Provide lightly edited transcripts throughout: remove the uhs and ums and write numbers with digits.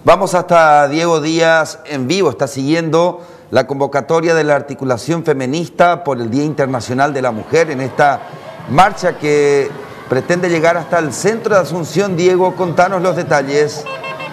Vamos hasta Diego Díaz en vivo, está siguiendo la convocatoria de la articulación feminista por el Día Internacional de la Mujer en esta marcha que pretende llegar hasta el centro de Asunción. Diego, contanos los detalles.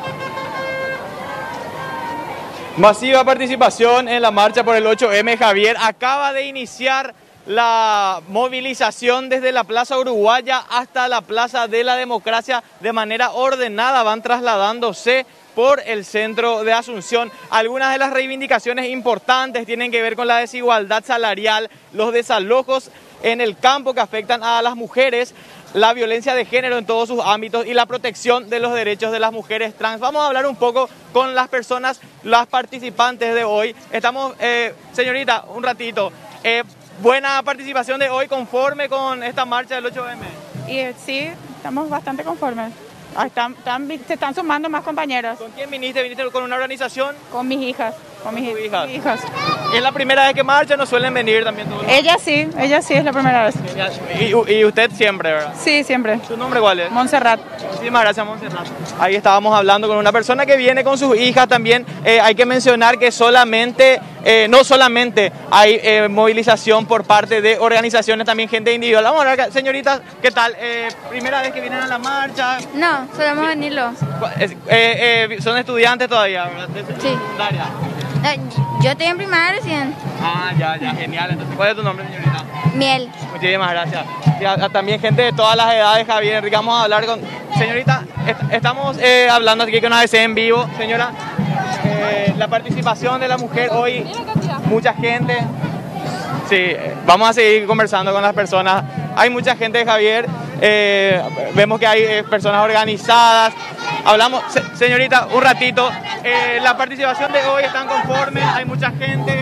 Masiva participación en la marcha por el 8M. Javier, acaba de iniciar la movilización desde la Plaza Uruguaya hasta la Plaza de la Democracia de manera ordenada. Van trasladándose por el centro de Asunción. Algunas de las reivindicaciones importantes tienen que ver con la desigualdad salarial, los desalojos en el campo que afectan a las mujeres, la violencia de género en todos sus ámbitos y la protección de los derechos de las mujeres trans. Vamos a hablar un poco con las personas, las participantes de hoy. Estamos, señorita, un ratito. Buena participación de hoy, conforme con esta marcha del 8M. Y sí, estamos bastante conformes. Se están sumando más compañeras. ¿Con quién viniste? ¿Viniste con una organización? Con mis hijas. Con mis hijas. ¿Es la primera vez que marcha? ¿No suelen venir también todos? Ella sí es la primera vez. ¿Y usted siempre, verdad? Sí, siempre. ¿Su nombre cuál es? Montserrat. Muchísimas gracias, Montserrat. Ahí estábamos hablando con una persona que viene con sus hijas también. Hay que mencionar que no solamente hay movilización por parte de organizaciones, también gente individual. Vamos a hablar, señoritas, ¿qué tal? ¿Primera vez que vienen a la marcha? No, solemos venirlo. ¿Son estudiantes todavía, verdad? Sí. Secundaria. Yo estoy en primaria recién. Ah, ya, genial. Entonces, ¿cuál es tu nombre, señorita? Miel. Muchísimas gracias. También gente de todas las edades, Javier, Enrique, vamos a hablar con... Señorita, estamos hablando aquí con ABC en vivo. Señora, la participación de la mujer hoy, mucha gente. Sí, vamos a seguir conversando con las personas. Hay mucha gente, Javier. Vemos que hay personas organizadas. Hablamos, señorita, un ratito. La participación de hoy, ¿están conformes? Hay mucha gente.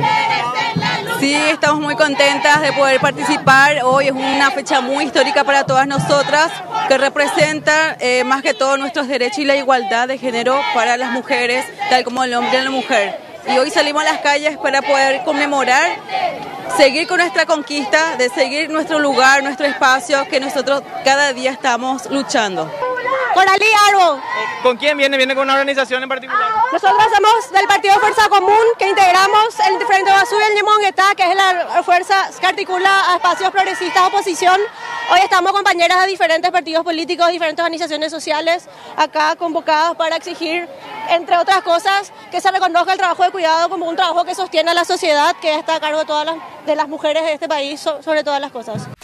Sí, estamos muy contentas de poder participar. Hoy es una fecha muy histórica para todas nosotras, que representa más que todo nuestros derechos y la igualdad de género para las mujeres, tal como el hombre y la mujer. Y hoy salimos a las calles para poder conmemorar, seguir con nuestra conquista, de seguir nuestro lugar, nuestro espacio, que nosotros cada día estamos luchando. Coralí Arbo. ¿Con quién viene? ¿Viene con una organización en particular? Nosotros somos del Partido Fuerza Común, que integramos el Frente Basú y el Ñemonguetá, que es la fuerza que articula a espacios progresistas de oposición. Hoy estamos compañeras de diferentes partidos políticos, diferentes organizaciones sociales, acá convocadas para exigir, entre otras cosas, que se reconozca el trabajo de cuidado como un trabajo que sostiene a la sociedad, que está a cargo de todas las mujeres de este país, sobre todas las cosas.